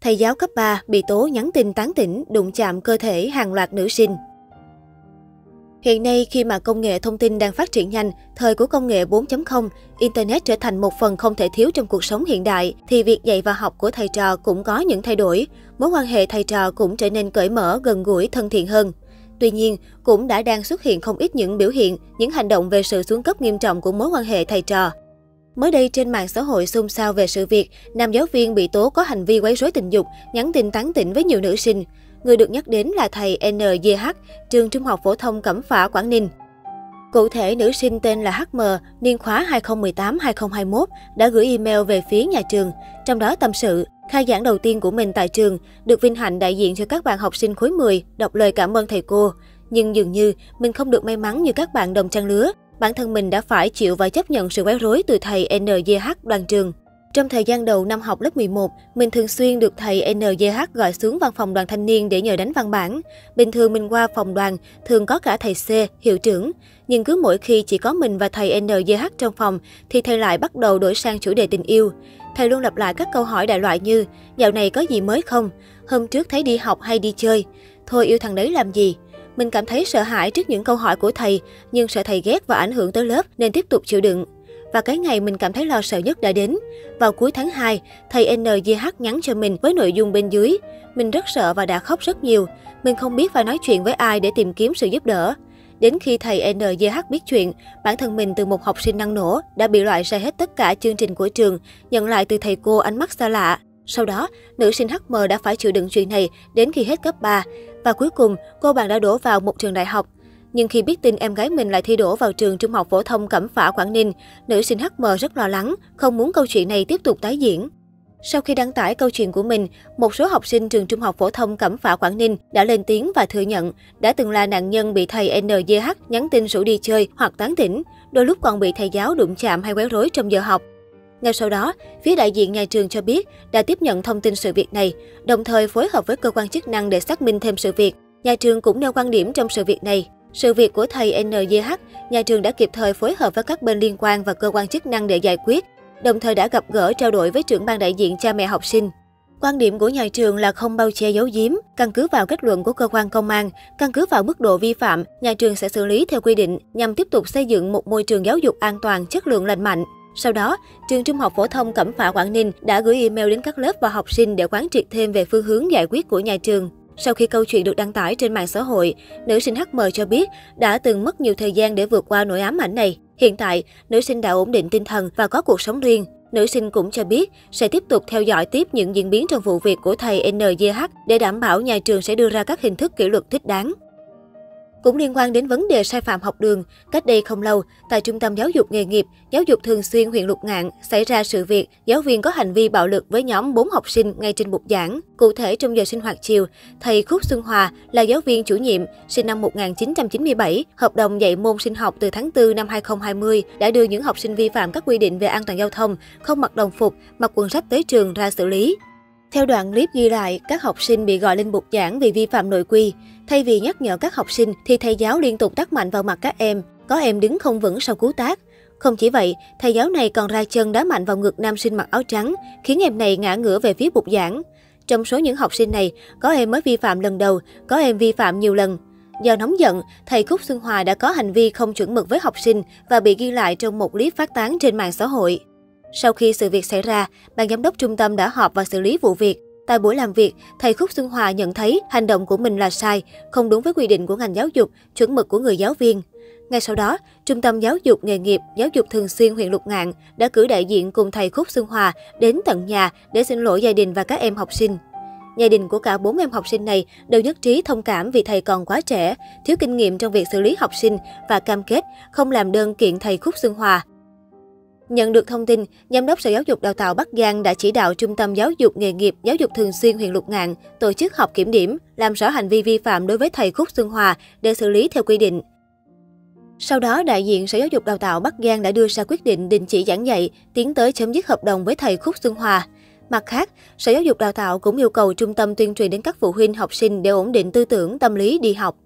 Thầy giáo cấp 3 bị tố nhắn tin tán tỉnh, đụng chạm cơ thể hàng loạt nữ sinh. Hiện nay, khi mà công nghệ thông tin đang phát triển nhanh, thời của công nghệ 4.0, Internet trở thành một phần không thể thiếu trong cuộc sống hiện đại, thì việc dạy và học của thầy trò cũng có những thay đổi. Mối quan hệ thầy trò cũng trở nên cởi mở, gần gũi, thân thiện hơn. Tuy nhiên, cũng đang xuất hiện không ít những biểu hiện, những hành động về sự xuống cấp nghiêm trọng của mối quan hệ thầy trò. Mới đây, trên mạng xã hội xôn xao về sự việc, nam giáo viên bị tố có hành vi quấy rối tình dục, nhắn tin tán tỉnh với nhiều nữ sinh. Người được nhắc đến là thầy NGH, trường Trung học phổ thông Cẩm Phả, Quảng Ninh. Cụ thể, nữ sinh tên là HM, niên khóa 2018-2021, đã gửi email về phía nhà trường, trong đó tâm sự, khai giảng đầu tiên của mình tại trường, được vinh hạnh đại diện cho các bạn học sinh khối 10, đọc lời cảm ơn thầy cô. Nhưng dường như, mình không được may mắn như các bạn đồng trang lứa. Bản thân mình đã phải chịu và chấp nhận sự quấy rối từ thầy NGH đoàn trường. Trong thời gian đầu năm học lớp 11, mình thường xuyên được thầy NGH gọi xuống văn phòng đoàn thanh niên để nhờ đánh văn bản. Bình thường mình qua phòng đoàn, thường có cả thầy C, hiệu trưởng. Nhưng cứ mỗi khi chỉ có mình và thầy NGH trong phòng, thì thầy lại bắt đầu đổi sang chủ đề tình yêu. Thầy luôn lặp lại các câu hỏi đại loại như, dạo này có gì mới không? Hôm trước thấy đi học hay đi chơi? Thôi yêu thằng đấy làm gì? Mình cảm thấy sợ hãi trước những câu hỏi của thầy, nhưng sợ thầy ghét và ảnh hưởng tới lớp nên tiếp tục chịu đựng. Và cái ngày mình cảm thấy lo sợ nhất đã đến. Vào cuối tháng 2, thầy NGH nhắn cho mình với nội dung bên dưới. Mình rất sợ và đã khóc rất nhiều. Mình không biết phải nói chuyện với ai để tìm kiếm sự giúp đỡ. Đến khi thầy NGH biết chuyện, bản thân mình từ một học sinh năng nổ đã bị loại ra hết tất cả chương trình của trường, nhận lại từ thầy cô ánh mắt xa lạ. Sau đó, nữ sinh HM đã phải chịu đựng chuyện này đến khi hết cấp 3. Và cuối cùng, cô bạn đã đổ vào một trường đại học. Nhưng khi biết tin em gái mình lại thi đỗ vào trường Trung học phổ thông Cẩm Phả, Quảng Ninh, nữ sinh HM rất lo lắng, không muốn câu chuyện này tiếp tục tái diễn. Sau khi đăng tải câu chuyện của mình, một số học sinh trường Trung học phổ thông Cẩm Phả, Quảng Ninh đã lên tiếng và thừa nhận đã từng là nạn nhân bị thầy NGH nhắn tin rủ đi chơi hoặc tán tỉnh, đôi lúc còn bị thầy giáo đụng chạm hay quấy rối trong giờ học. Ngay sau đó, phía đại diện nhà trường cho biết đã tiếp nhận thông tin sự việc này, đồng thời phối hợp với cơ quan chức năng để xác minh thêm sự việc. Nhà trường cũng nêu quan điểm trong sự việc này. Sự việc của thầy NGH, nhà trường đã kịp thời phối hợp với các bên liên quan và cơ quan chức năng để giải quyết, đồng thời đã gặp gỡ trao đổi với trưởng ban đại diện cha mẹ học sinh. Quan điểm của nhà trường là không bao che giấu giếm, căn cứ vào kết luận của cơ quan công an, căn cứ vào mức độ vi phạm, nhà trường sẽ xử lý theo quy định nhằm tiếp tục xây dựng một môi trường giáo dục an toàn, chất lượng lành mạnh. Sau đó, trường Trung học phổ thông Cẩm Phả, Quảng Ninh đã gửi email đến các lớp và học sinh để quán triệt thêm về phương hướng giải quyết của nhà trường. Sau khi câu chuyện được đăng tải trên mạng xã hội, nữ sinh HM cho biết đã từng mất nhiều thời gian để vượt qua nỗi ám ảnh này. Hiện tại, nữ sinh đã ổn định tinh thần và có cuộc sống riêng. Nữ sinh cũng cho biết sẽ tiếp tục theo dõi tiếp những diễn biến trong vụ việc của thầy NGH để đảm bảo nhà trường sẽ đưa ra các hình thức kỷ luật thích đáng. Cũng liên quan đến vấn đề sai phạm học đường, cách đây không lâu, tại Trung tâm Giáo dục Nghề nghiệp, Giáo dục Thường xuyên huyện Lục Ngạn xảy ra sự việc giáo viên có hành vi bạo lực với nhóm 4 học sinh ngay trên bục giảng. Cụ thể, trong giờ sinh hoạt chiều, thầy Khúc Xuân Hòa là giáo viên chủ nhiệm, sinh năm 1997, hợp đồng dạy môn sinh học từ tháng 4 năm 2020, đã đưa những học sinh vi phạm các quy định về an toàn giao thông, không mặc đồng phục, mặc quần rách tới trường ra xử lý. Theo đoạn clip ghi lại, các học sinh bị gọi lên bục giảng vì vi phạm nội quy. Thay vì nhắc nhở các học sinh, thì thầy giáo liên tục tát mạnh vào mặt các em. Có em đứng không vững sau cú tát. Không chỉ vậy, thầy giáo này còn ra chân đá mạnh vào ngực nam sinh mặc áo trắng, khiến em này ngã ngửa về phía bục giảng. Trong số những học sinh này, có em mới vi phạm lần đầu, có em vi phạm nhiều lần. Do nóng giận, thầy Khúc Xuân Hòa đã có hành vi không chuẩn mực với học sinh và bị ghi lại trong một clip phát tán trên mạng xã hội. Sau khi sự việc xảy ra, ban giám đốc trung tâm đã họp và xử lý vụ việc. Tại buổi làm việc, thầy Khúc Xuân Hòa nhận thấy hành động của mình là sai, không đúng với quy định của ngành giáo dục, chuẩn mực của người giáo viên. Ngay sau đó, Trung tâm Giáo dục Nghề nghiệp, Giáo dục Thường xuyên huyện Lục Ngạn đã cử đại diện cùng thầy Khúc Xuân Hòa đến tận nhà để xin lỗi gia đình và các em học sinh. Gia đình của cả 4 em học sinh này đều nhất trí thông cảm vì thầy còn quá trẻ, thiếu kinh nghiệm trong việc xử lý học sinh và cam kết không làm đơn kiện thầy Khúc Xuân Hòa. Nhận được thông tin, Giám đốc Sở Giáo dục Đào tạo Bắc Giang đã chỉ đạo Trung tâm Giáo dục Nghề nghiệp, Giáo dục Thường xuyên huyện Lục Ngạn tổ chức họp kiểm điểm, làm rõ hành vi vi phạm đối với thầy Khúc Xuân Hòa để xử lý theo quy định. Sau đó, đại diện Sở Giáo dục Đào tạo Bắc Giang đã đưa ra quyết định đình chỉ giảng dạy, tiến tới chấm dứt hợp đồng với thầy Khúc Xuân Hòa. Mặt khác, Sở Giáo dục Đào tạo cũng yêu cầu trung tâm tuyên truyền đến các phụ huynh học sinh để ổn định tư tưởng, tâm lý đi học.